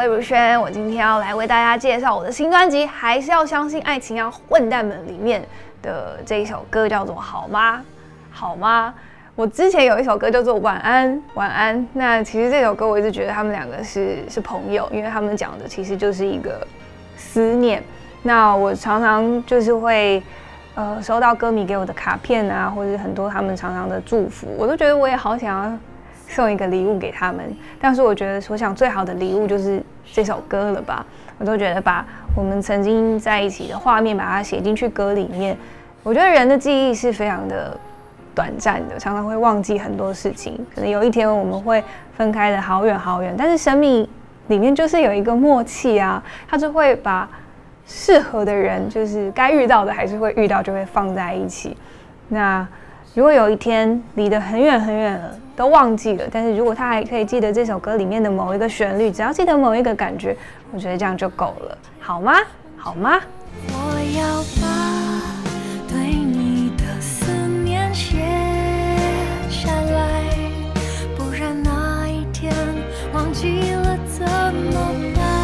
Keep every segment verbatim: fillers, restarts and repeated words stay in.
魏如萱，我今天要来为大家介绍我的新专辑《还是要相信爱情啊，混蛋们》里面的这一首歌叫做《好吗？好吗？》我之前有一首歌叫做《晚安晚安》，那其实这首歌我一直觉得他们两个是是朋友，因为他们讲的其实就是一个思念。那我常常就是会呃收到歌迷给我的卡片啊，或者很多他们常常的祝福，我都觉得我也好想要送一个礼物给他们，但是我觉得我想最好的礼物就是这首歌了吧。我都觉得把我们曾经在一起的画面把它写进去歌里面，我觉得人的记忆是非常的短暂的，常常会忘记很多事情，可能有一天我们会分开的好远好远，但是生命里面就是有一个默契啊，它就会把适合的人，就是该遇到的还是会遇到，就会放在一起。那如果有一天离得很远很远了，都忘记了，但是如果他还可以记得这首歌里面的某一个旋律，只要记得某一个感觉，我觉得这样就够了，好吗？好吗？ 我要把对你的思念写下来，不然那一天忘记了怎么办？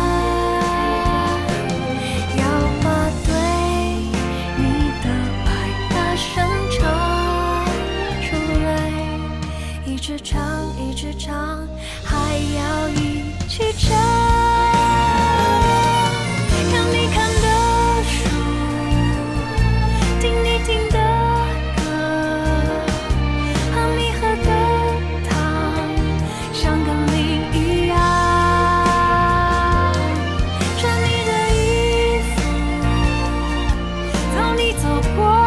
要把对你的爱大声唱出来，一直唱一直唱，还要一起唱。看你看的书，听你听的歌，喝你喝的汤，像跟你一样。穿你的衣服，走你走过